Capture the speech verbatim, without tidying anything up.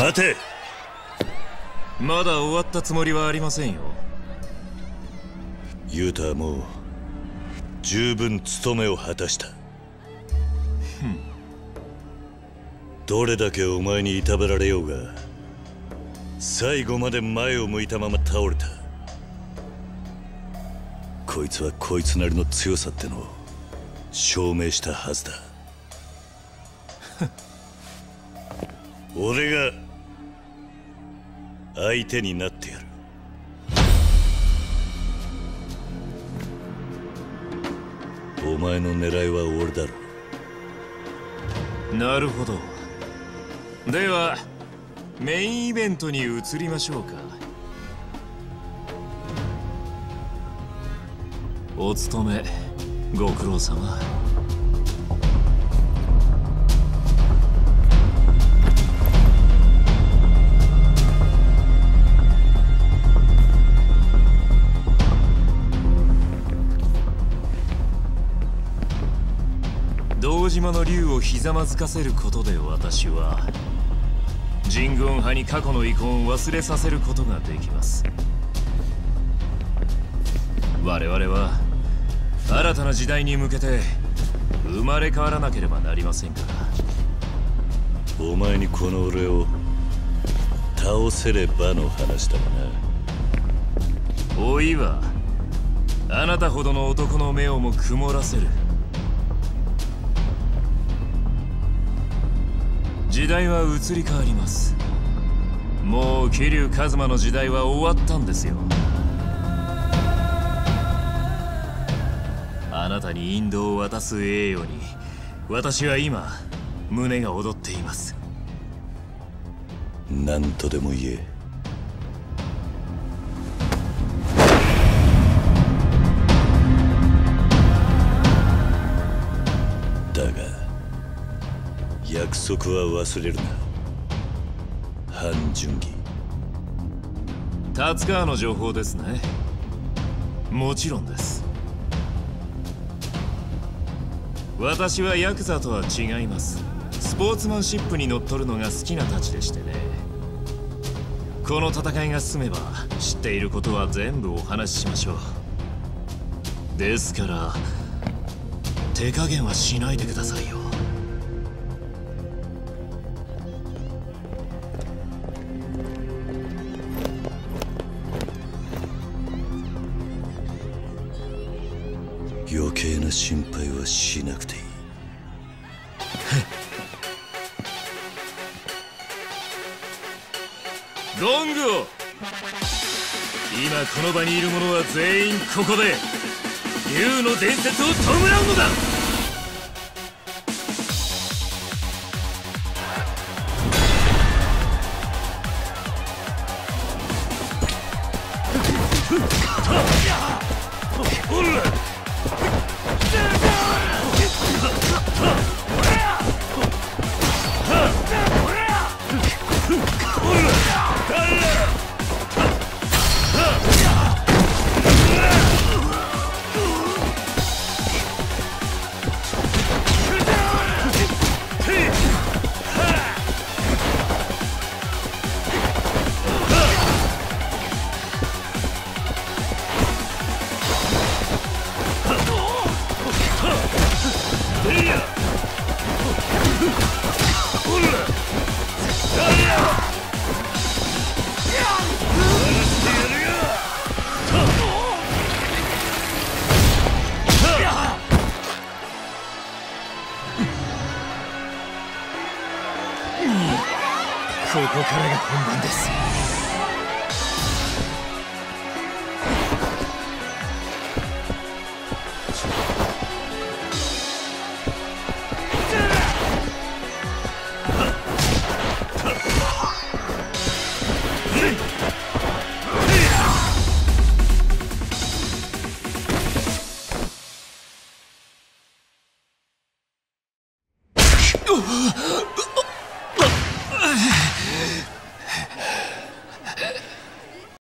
待て。 まだ終わったつもりはありませんよ。 ユウタはもう十分務めを果たした。どれだけお前にいたぶられようが、最後まで前を向いたまま倒れた。こいつはこいつなりの強さってのを証明したはずだ。俺が相手になってやる。お前の狙いは俺だろ。 なるほど。ではメインイベントに移りましょうか。お勤めご苦労様。堂島の竜をひざまずかせることで私は人軍派に過去の遺恨を忘れさせることができます。我々は新たな時代に向けて生まれ変わらなければなりませんから。 お前にこの俺を倒せればの話だがな。 老いはあなたほどの男の目をも曇らせる。時代は移り変わります。もう桐生一馬の時代は終わったんですよ。あなたに引導を渡す栄誉に私は今胸が躍っています。 何とでも言え。だが約束は忘れるな、半純義。 達川の情報ですね。もちろんです。私はヤクザとは違います。スポーツマンシップにのっとるのが好きなたちでしてね。この戦いが進めば知っていることは全部お話ししましょう。ですから手加減はしないでくださいよ。 余計な心配はしなくていい。 ゴングを。今この場にいる者は全員ここで竜の伝説を弔うのだ。ここからが本番です。うっ